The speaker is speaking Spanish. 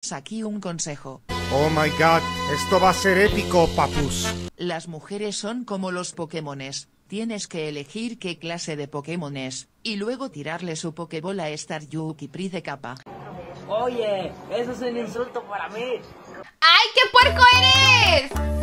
Tienes aquí un consejo. Oh my god, esto va a ser épico, papus. Las mujeres son como los Pokémones. Tienes que elegir qué clase de Pokémon es, y luego tirarle su Pokébola a Staryu Pri de capa. Oye, eso es un insulto para mí. ¡Ay, qué puerco eres!